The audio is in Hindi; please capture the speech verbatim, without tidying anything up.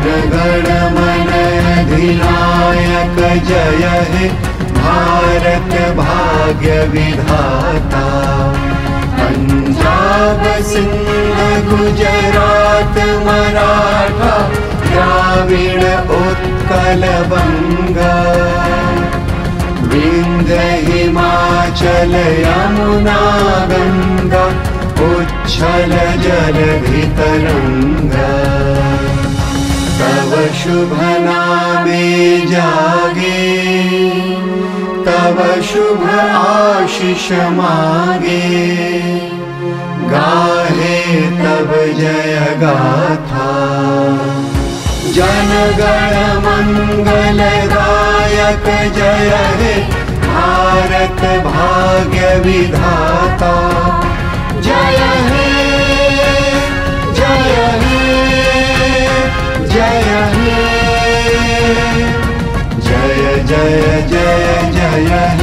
गण मन अधिनायक जय हे भारत भाग्य विधाता। पंजाब सिंध गुजरात मराठा द्राविड़ उत्कल बंगा। विंध्य हिमाचल यमुना गंगा उच्छल जलधि तरंगा। तव शुभ नामे जागे तव शुभ आशीष मागे। गाहे तब जय गाथा जन गण मंगल दायक जय हे भारत भाग्य विधाता। जय हे जय हे जय हे जय जय जय जय हे।